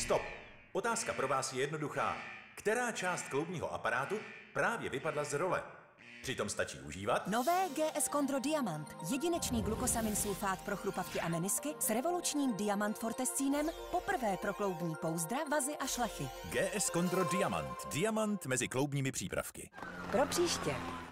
Stop! Otázka pro vás je jednoduchá. Která část kloubního aparátu právě vypadla z role? Přitom stačí užívat Nové GS Condro Diamant. Jedinečný glukosamin sulfát pro chrupavky a menisky s revolučním Diamant Fortescínem poprvé pro kloubní pouzdra, vazy a šlechy. GS Condro Diamant. Diamant mezi kloubními přípravky. Pro příště.